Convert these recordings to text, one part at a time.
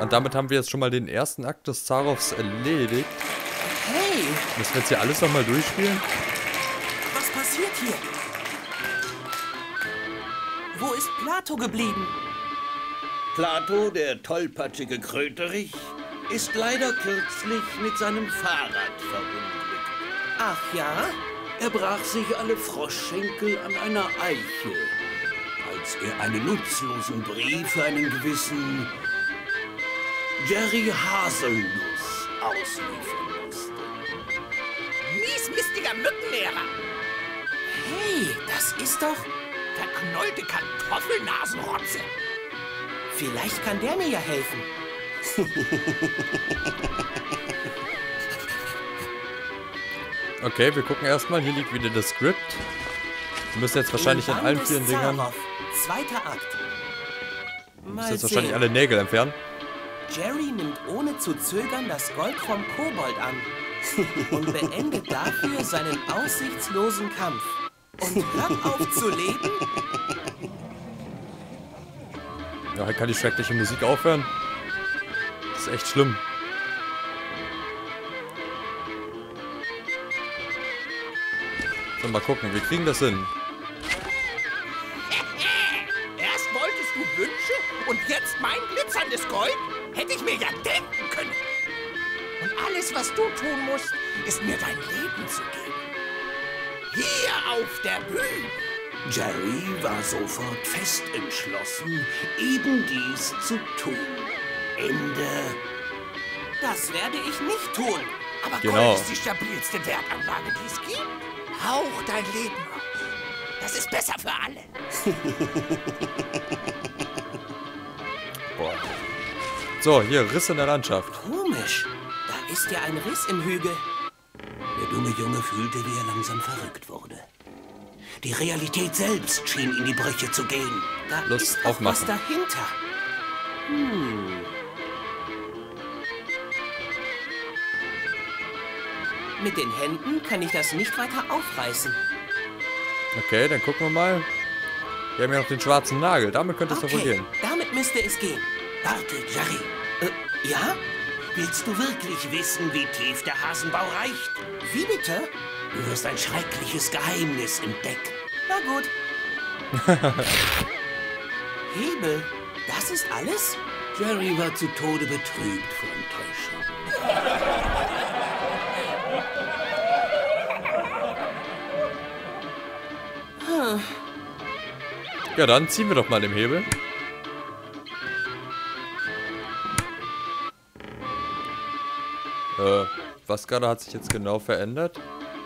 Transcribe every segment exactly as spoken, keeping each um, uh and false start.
Und damit haben wir jetzt schon mal den ersten Akt des Zarovs erledigt. Hey! Müssen wir jetzt hier alles nochmal durchspielen? Was passiert hier? Wo ist Plato geblieben? Plato, der tollpatschige Kröterich, ist leider kürzlich mit seinem Fahrrad verunglückt. Ach ja? Er brach sich alle Froschschenkel an einer Eiche, als er einen nutzlosen Brief für einen gewissen Jerry Haselnuss ausliefern musste. Miesmistiger Mückenlehrer! Hey, das ist doch... Verknollte Kartoffelnasenrotze! Vielleicht kann der mir ja helfen. Okay, wir gucken erstmal. Hier liegt wieder das Skript. Wir müssen jetzt wahrscheinlich in allen vielen Dingern... Zarov, zweiter Akt. Wir Mal müssen jetzt sehen. wahrscheinlich alle Nägel entfernen. Jerry nimmt ohne zu zögern das Gold vom Kobold an und beendet dafür seinen aussichtslosen Kampf. Und hört auf zu leben? Ja, kann die schreckliche Musik aufhören? Das ist echt schlimm. So, mal gucken, wir kriegen das hin. Erst wolltest du Wünsche und jetzt mein glitzerndes Gold? Hätte ich mir ja denken können. Und alles, was du tun musst, ist mir dein Leben zu geben. Hier auf der Bühne. Jerry war sofort fest entschlossen, eben dies zu tun. Ende. Das werde ich nicht tun. Aber Genau. Gold ist die stabilste Wertanlage, die es gibt. Hauch dein Leben aus. Das ist besser für alle. Boah. So, hier, Riss in der Landschaft. Komisch. Da ist ja ein Riss im Hügel. Der dumme Junge fühlte, wie er langsam verrückt wurde. Die Realität selbst schien in die Brüche zu gehen. Da Los, ist auch aufmachen. was dahinter. Hm. Mit den Händen kann ich das nicht weiter aufreißen. Okay, dann gucken wir mal. Wir haben ja noch den schwarzen Nagel. Damit könnte es doch wohl Okay, gehen. damit müsste es gehen. Warte, Jerry. Äh, ja? Willst du wirklich wissen, wie tief der Hasenbau reicht? Wie bitte? Du wirst ein schreckliches Geheimnis entdecken. Na gut. Hebel, das ist alles? Jerry war zu Tode betrübt vor Enttäuschung. Ja, dann ziehen wir doch mal den Hebel. Äh, was gerade hat sich jetzt genau verändert?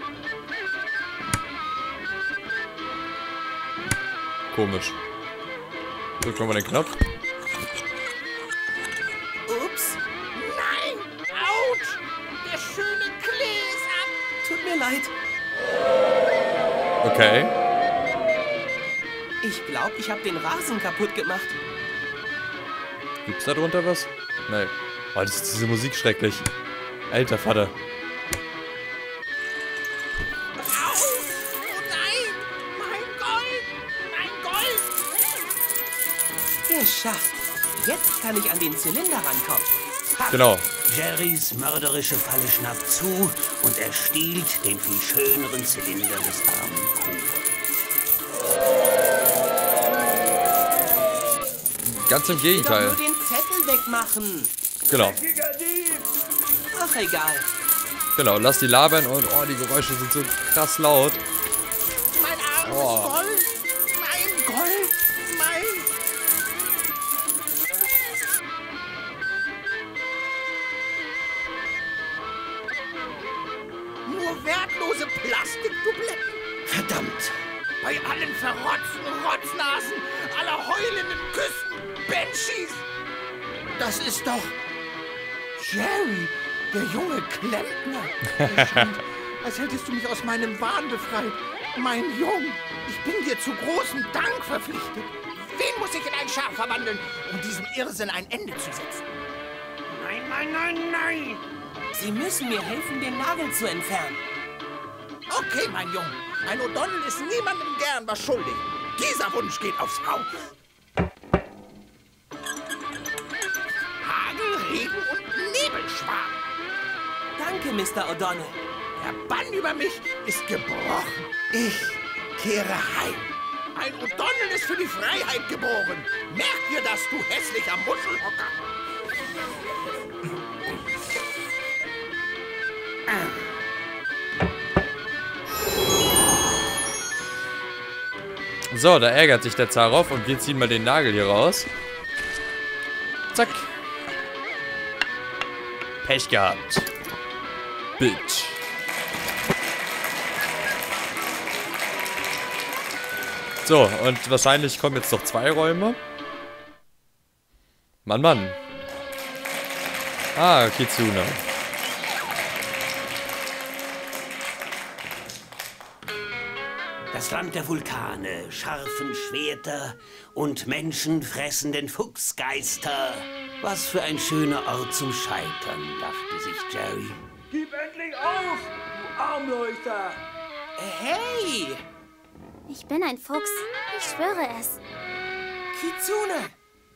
Komisch. Drücken wir mal den Knopf. Ups, Nein! Autsch! Der schöne Klee ist ab! tut mir leid. Okay. Ich glaube, ich habe den Rasen kaputt gemacht. Gibt's da drunter was? Nein. Oh, das ist diese Musik schrecklich. Alter Vater. Au! Oh nein! Mein Gold! Mein Gold! Geschafft. Jetzt kann ich an den Zylinder rankommen. Ha, Genau. Jerrys mörderische Falle schnappt zu und er stiehlt den viel schöneren Zylinder des armen Kobolds. Ganz im ich will doch Gegenteil. nur den Zettel wegmachen. Genau. Ach, egal. Genau, lass die labern und oh, die Geräusche sind so krass laut. Mein armes Oh. Gold! Mein Gold! Mein... Nur wertlose Plastikdubletten. Verdammt! Bei allen verrotzten Rotznasen, aller heulenden Küsten-Banshees. Das ist doch... Jerry, der junge Klempner. Es scheint, als hättest du mich aus meinem Wahn befreit. Mein Jung, ich bin dir zu großem Dank verpflichtet. Wen muss ich in ein Schaf verwandeln, um diesem Irrsinn ein Ende zu setzen? Nein, nein, nein, nein. Sie müssen mir helfen, den Nagel zu entfernen. Okay, mein Junge. Ein O'Donnell ist niemandem gern was schuldig. Dieser Wunsch geht aufs Haus. Hagel, Regen- und Nebelschwarm. Danke, Mister O'Donnell. Der Bann über mich ist gebrochen. Ich kehre heim. Ein O'Donnell ist für die Freiheit geboren. Merk dir das, du hässlicher Muschelhocker. So, da ärgert sich der Zaroff und wir ziehen mal den Nagel hier raus. Zack. Pech gehabt. Bitch. So, und wahrscheinlich kommen jetzt noch zwei Räume. Mann, Mann. Ah, Kitsune. Das Land der Vulkane, scharfen Schwerter und menschenfressenden Fuchsgeister. Was für ein schöner Ort zum Scheitern, dachte sich Jerry. Gib endlich auf, du Armleuchter! Hey! Ich bin ein Fuchs. Ich schwöre es. Kitsune!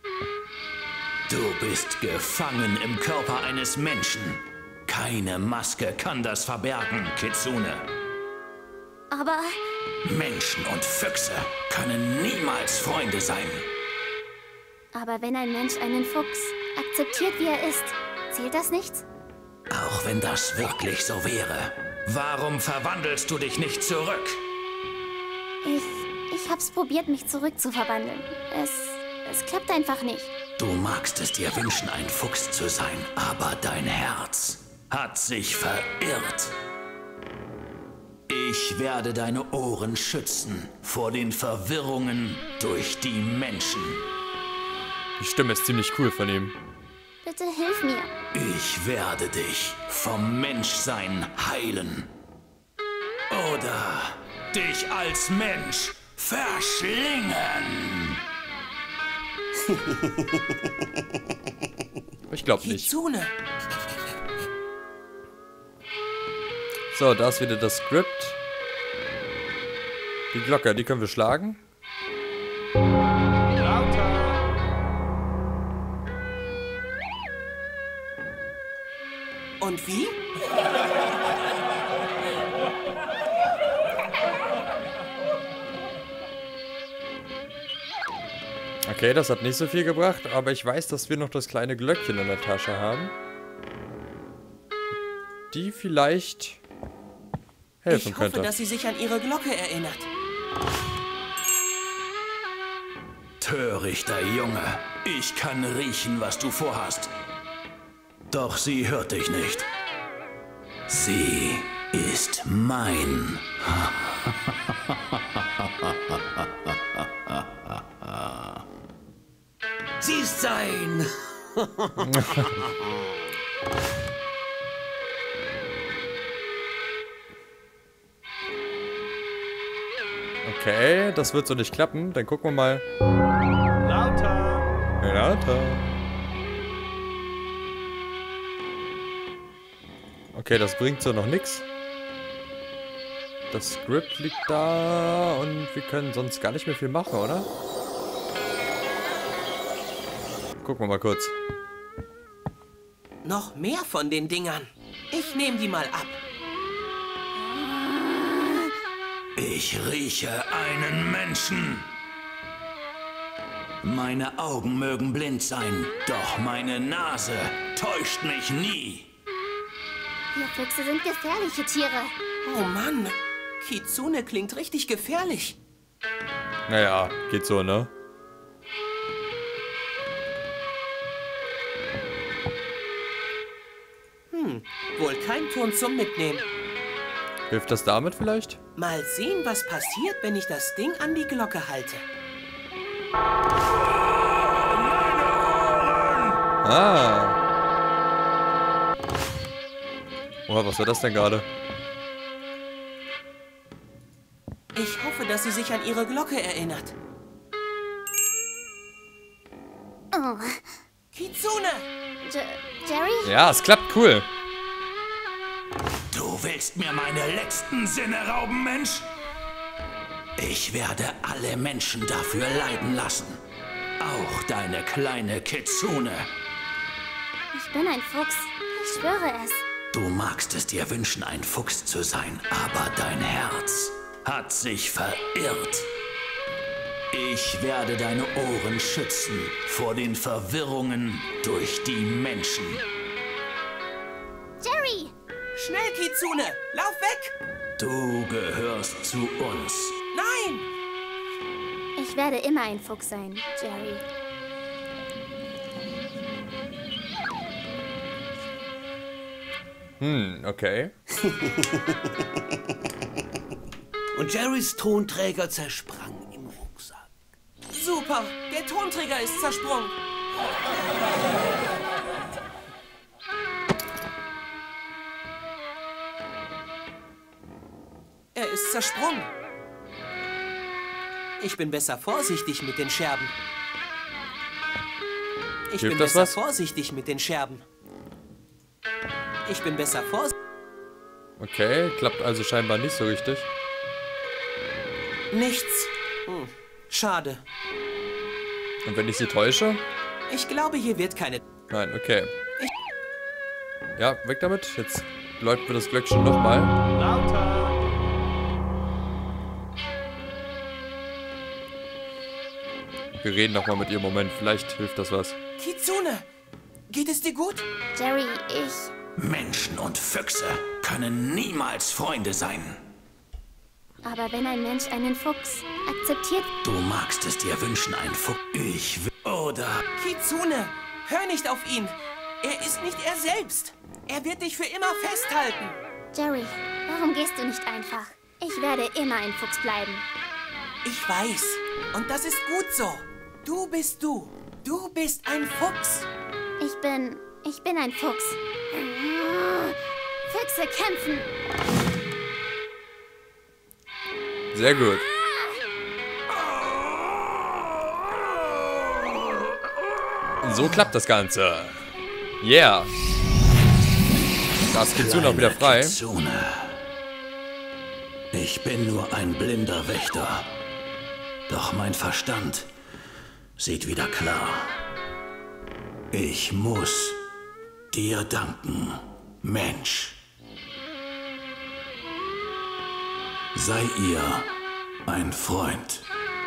Du bist gefangen im Körper eines Menschen. Keine Maske kann das verbergen, Kitsune. Aber Menschen und Füchse können niemals Freunde sein. Aber wenn ein Mensch einen Fuchs akzeptiert, wie er ist, zählt das nichts? Auch wenn das wirklich so wäre. Warum verwandelst du dich nicht zurück? Ich, ich hab's probiert, mich zurückzuverwandeln. Es, es klappt einfach nicht. Du magst es dir wünschen, ein Fuchs zu sein, aber dein Herz hat sich verirrt. Ich werde deine Ohren schützen vor den Verwirrungen durch die Menschen. Die Stimme ist ziemlich cool von ihm. Bitte hilf mir. Ich werde dich vom Menschsein heilen. Oder dich als Mensch verschlingen. Ich glaube nicht. Kitsune! So, da ist wieder das Skript. Die Glocke, die können wir schlagen. Und wie? Okay, das hat nicht so viel gebracht, aber ich weiß, dass wir noch das kleine Glöckchen in der Tasche haben. Die vielleicht helfen Ich hoffe, könnte. dass sie sich an ihre Glocke erinnert. Törichter Junge, ich kann riechen, was du vorhast. Doch sie hört dich nicht. Sie ist mein. Sie ist sein. Okay, das wird so nicht klappen. Dann gucken wir mal. Lauter! Lauter. Okay, das bringt so noch nichts. Das Skript liegt da und wir können sonst gar nicht mehr viel machen, oder? Gucken wir mal kurz. Noch mehr von den Dingern. Ich nehme die mal ab. Ich rieche einen Menschen. Meine Augen mögen blind sein, doch meine Nase täuscht mich nie. Wir Füchse sind gefährliche Tiere. Oh Mann, Kitsune klingt richtig gefährlich. Naja, geht so, ne? Hm, wohl kein Ton zum Mitnehmen. Hilft das damit vielleicht? Mal sehen, was passiert, wenn ich das Ding an die Glocke halte. Ah. Oha, was war das denn gerade? Ich hoffe, dass sie sich an ihre Glocke erinnert. Oh, Kitsune! Je Jerry? Ja, es klappt cool. Du willst mir meine letzten Sinne rauben, Mensch? Ich werde alle Menschen dafür leiden lassen. Auch deine kleine Kitsune. Ich Ich bin ein Fuchs. Ich schwöre es. Du magst es dir wünschen, ein Fuchs zu sein, aber dein Herz hat sich verirrt. Ich werde deine Ohren schützen vor den Verwirrungen durch die Menschen. Jerry! Schnell, Kitsune! Lauf weg! Du gehörst zu uns. Nein! Ich werde immer ein Fuchs sein, Jerry. Hm, okay. Und Jerrys Tonträger zersprang im Rucksack. Super! Der Tonträger ist zersprungen. Er ist zersprungen. Ich bin besser vorsichtig mit den Scherben. Ich Hilft bin das besser was? vorsichtig mit den Scherben. Ich bin besser vorsichtig. Okay, klappt also scheinbar nicht so richtig. Nichts. Hm. Schade. Und wenn ich sie täusche? Ich glaube, hier wird keine... Nein, okay. Ja, weg damit. Jetzt läuten wir das Glöckchen nochmal. Lauter! Wir reden nochmal mit ihr. Moment, vielleicht hilft das was. Kitsune! Geht es dir gut? Jerry, ich... Menschen und Füchse können niemals Freunde sein. Aber wenn ein Mensch einen Fuchs akzeptiert... Du magst es dir wünschen, ein Fuchs. Ich will. Oder. Kitsune, hör nicht auf ihn. Er ist nicht er selbst. Er wird dich für immer festhalten. Jerry, warum gehst du nicht einfach? Ich werde immer ein Fuchs bleiben. Ich weiß. Und das ist gut so. Du bist du. Du bist ein Fuchs. Ich bin... ich bin ein Fuchs. Füchse kämpfen. Sehr gut. So klappt das Ganze. Yeah. Da ist Kitsune auch wieder frei. Kitsune. Ich bin nur ein blinder Wächter. Doch mein Verstand sieht wieder klar. Ich muss dir danken, Mensch. Sei ihr ein Freund.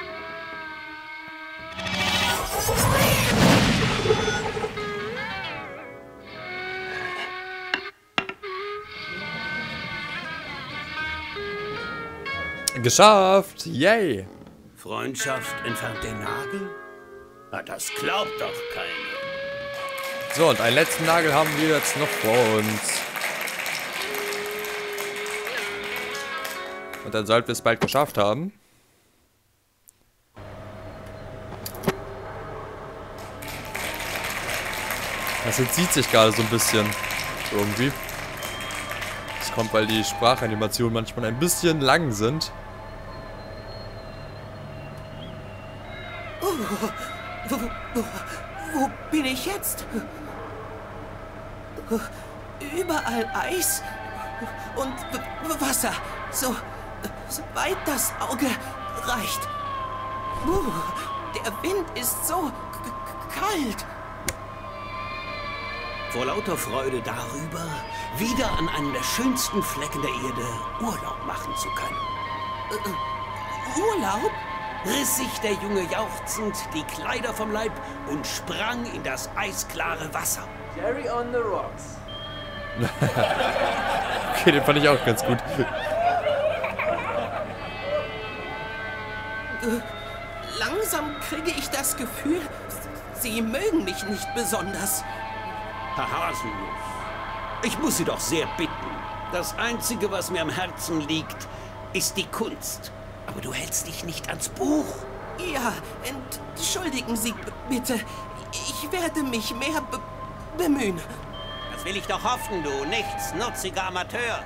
Geschafft! Yay! Freundschaft entfernt den Nagel? Na, das glaubt doch keiner. So, und einen letzten Nagel haben wir jetzt noch vor uns. Und dann sollten wir es bald geschafft haben. Das entzieht sich gerade so ein bisschen. Irgendwie. Das kommt, weil die Sprachanimationen manchmal ein bisschen lang sind. Oh, wo, wo, wo bin ich jetzt? Überall Eis und w Wasser. So, so weit das Auge reicht. Uh, der Wind ist so kalt. Vor lauter Freude darüber, wieder an einem der schönsten Flecken der Erde Urlaub machen zu können. Äh, Urlaub? Riss sich der Junge jauchzend die Kleider vom Leib und sprang in das eisklare Wasser. Jerry on the rocks. Okay, den fand ich auch ganz gut. Äh, langsam kriege ich das Gefühl, Sie mögen mich nicht besonders. Herr Haselnuss, ich muss Sie doch sehr bitten. Das Einzige, was mir am Herzen liegt, ist die Kunst. Aber du hältst dich nicht ans Buch. Ja, entschuldigen Sie bitte. Ich werde mich mehr be bemühen. Das will ich doch hoffen, du nichtsnutziger Amateur.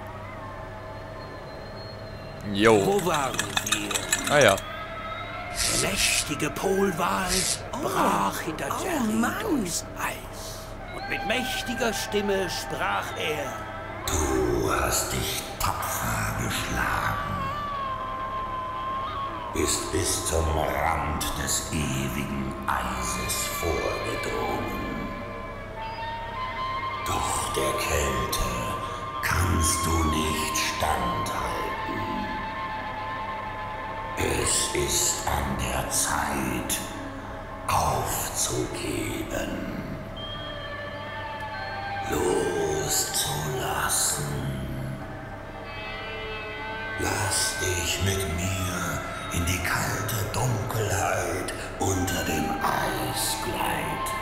Jo. Wo waren wir? Ah ja. Der mächtige Polwal brach hinter oh Jerry Mann. durchs Eis. Und mit mächtiger Stimme sprach er: Du hast dich tapfer geschlagen, bist bis zum Rand des ewigen Eises vorgedrungen. Doch der Kälte kannst du nicht standhalten. Es ist an der Zeit, aufzugeben. Loszulassen. Lass dich mit mir in die kalte Dunkelheit unter dem Eis gleiten.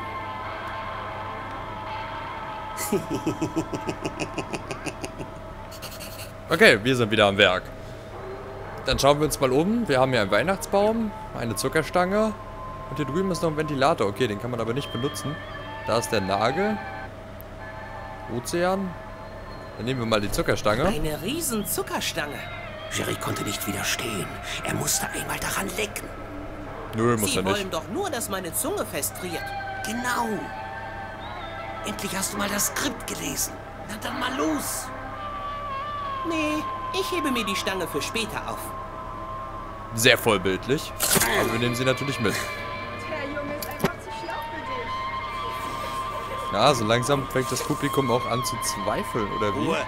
Okay, wir sind wieder am Werk. Dann schauen wir uns mal um. Wir haben hier einen Weihnachtsbaum, eine Zuckerstange und hier drüben ist noch ein Ventilator. Okay, den kann man aber nicht benutzen. Da ist der Nagel. Ozean. Dann nehmen wir mal die Zuckerstange. Eine riesen Zuckerstange. Jerry konnte nicht widerstehen. Er musste einmal daran lecken. Nö, muss Sie er nicht. wollen doch nur, dass meine Zunge festfriert. Genau. Endlich hast du mal das Skript gelesen. Na dann mal los. Nee, ich hebe mir die Stange für später auf. Sehr vollbildlich. Aber wir nehmen sie natürlich mit. Der Junge ist einfach zu schlau für dich. Ja, so langsam fängt das Publikum auch an zu zweifeln, oder wie? Ruhe.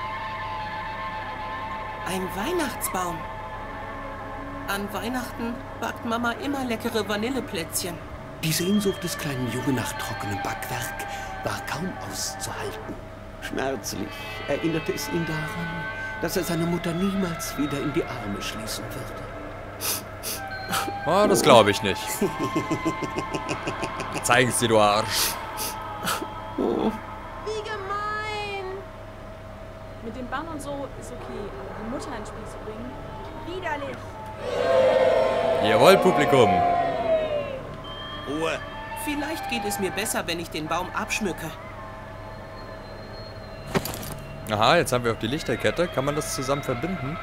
Ein Weihnachtsbaum. An Weihnachten backt Mama immer leckere Vanilleplätzchen. Die Sehnsucht des kleinen Jungen nach trockenem Backwerk war kaum auszuhalten. Schmerzlich erinnerte es ihn daran, dass er seine Mutter niemals wieder in die Arme schließen würde. Oh, das glaube ich nicht. Zeigen's dir, du Arsch. Wie gemein! Mit dem Bann und so ist okay, aber die Mutter ins Spiel zu bringen, widerlich. Jawohl, Publikum. Ruhe. Vielleicht geht es mir besser, wenn ich den Baum abschmücke. Aha, jetzt haben wir auch die Lichterkette. Kann man das zusammen verbinden?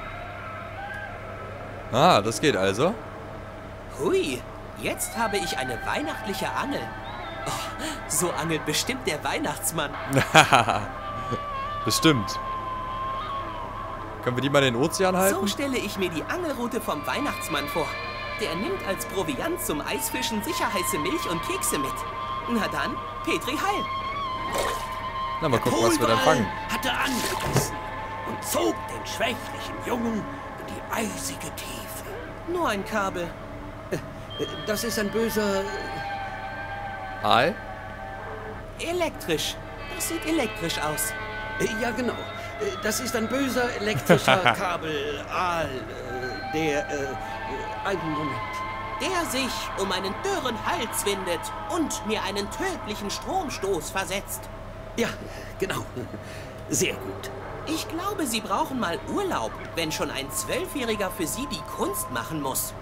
Ah, das geht also. Hui, jetzt habe ich eine weihnachtliche Angel. Oh, so angelt bestimmt der Weihnachtsmann. Bestimmt. Können wir die mal in den Ozean halten? So stelle ich mir die Angelrute vom Weihnachtsmann vor. Der nimmt als Proviant zum Eisfischen sicher heiße Milch und Kekse mit. Na dann, Petri Heil. Na, mal gucken, was wir dann fangen. Hatte angebissen und zog den schwächlichen Jungen in die eisige Tiefe. Nur ein Kabel. Das ist ein böser... Aal? Elektrisch. Das sieht elektrisch aus. Ja, genau. Das ist ein böser elektrischer Kabelaal, der... Äh, einen Moment. Der sich um einen dürren Hals windet und mir einen tödlichen Stromstoß versetzt. Ja, genau. Sehr gut. Ich glaube, Sie brauchen mal Urlaub, wenn schon ein Zwölfjähriger für Sie die Kunst machen muss.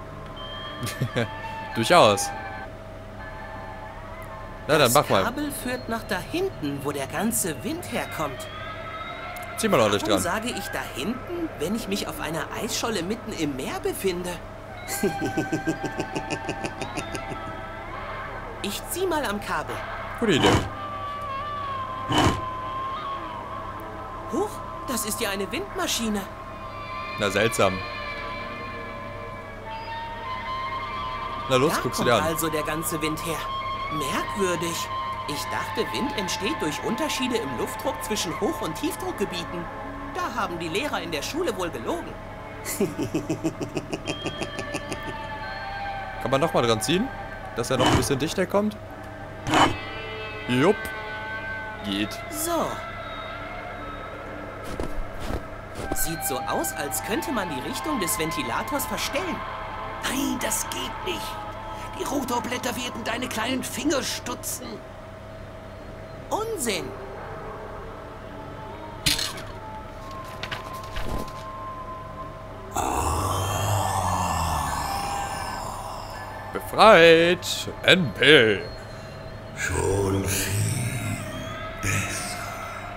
Durchaus. Na, dann mach Das mal. Kabel führt nach da hinten, wo der ganze Wind herkommt. Zieh mal ordentlich Warum dran. sage ich da hinten, wenn ich mich auf einer Eisscholle mitten im Meer befinde? Ich zieh mal am Kabel. Gute Idee. Huch, das ist ja eine Windmaschine. Na, seltsam. Na los, Da guckst du kommt dir an. also der ganze Wind her. Merkwürdig. Ich dachte, Wind entsteht durch Unterschiede im Luftdruck zwischen Hoch- und Tiefdruckgebieten. Da haben die Lehrer in der Schule wohl gelogen. Kann man noch mal dran ziehen? Dass er noch ein bisschen dichter kommt? Jupp. Geht. So. Sieht so aus, als könnte man die Richtung des Ventilators verstellen. Nein, das geht nicht. Die Rotorblätter werden deine kleinen Finger stutzen. Unsinn! Befreit. N P. Schon viel besser.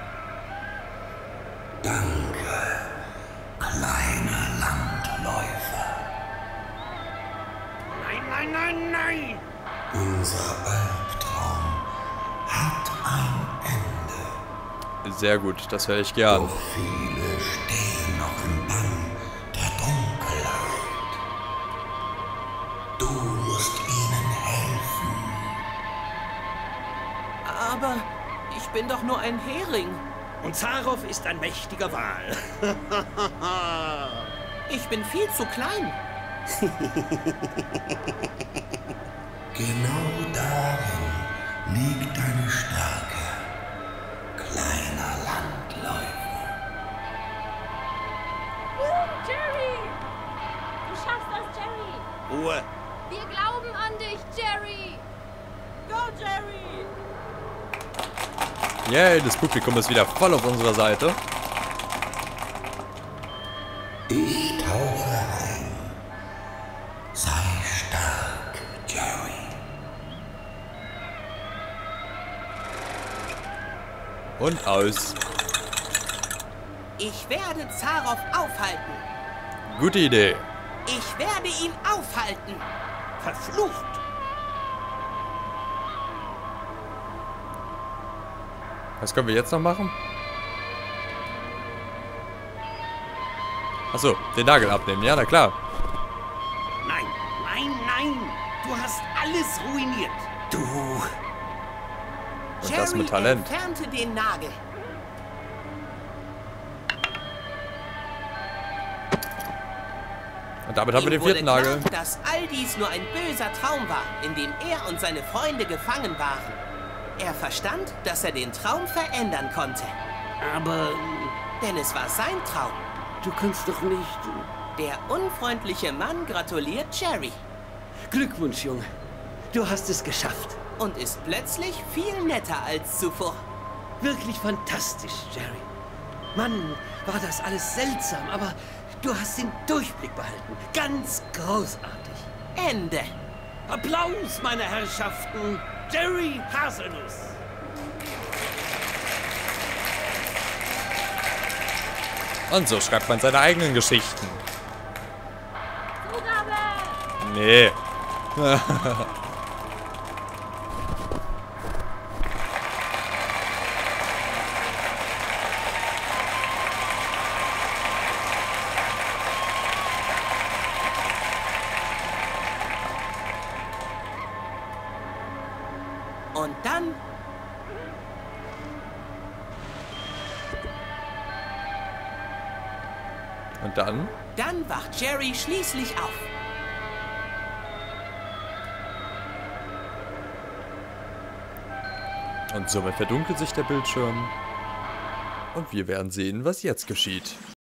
Danke, kleiner Landläufer. Nein, nein, nein, nein. Unser Albtraum hat ein Ende. Sehr gut, das höre ich gern. Doch viele stehen noch im Bann der Dunkelheit. Du musst ihnen helfen. Aber Ich bin doch nur ein Hering. Und Zaroff ist ein mächtiger Wal. Ich bin viel zu klein. Genau darin liegt deine Stärke, kleiner Landläufer. Jerry! Du schaffst das, Jerry! Ruhe! Wir glauben an dich, Jerry! Go, Jerry! Yay, das Publikum ist wieder voll auf unserer Seite. Ich tauche ein. Sei stark, Jerry. Und aus. Ich werde Zaroff aufhalten. Gute Idee. Ich werde ihn aufhalten. Verflucht! Was können wir jetzt noch machen? Achso, den Nagel abnehmen. Ja, na klar. Nein, nein, nein! Du hast alles ruiniert! Du... Und das mit Talent. Entfernte den Nagel. Und damit haben wir den Ihm wurde vierten Nagel. klar, dass all dies nur ein böser Traum war, in dem er und seine Freunde gefangen waren. Er verstand, dass er den Traum verändern konnte. Aber... Denn es war sein Traum. Du kannst doch nicht... Der unfreundliche Mann gratuliert Jerry. Glückwunsch, Junge. Du hast es geschafft. Und ist plötzlich viel netter als zuvor. Wirklich fantastisch, Jerry. Mann, war das alles seltsam, aber du hast den Durchblick behalten. Ganz großartig. Ende. Applaus, meine Herrschaften. Jerry Haselnuss. Und so schreibt man seine eigenen Geschichten. Zugabe! Nee. Und dann... Und dann? Dann wacht Jerry schließlich auf. Und somit verdunkelt sich der Bildschirm. Und wir werden sehen, was jetzt geschieht.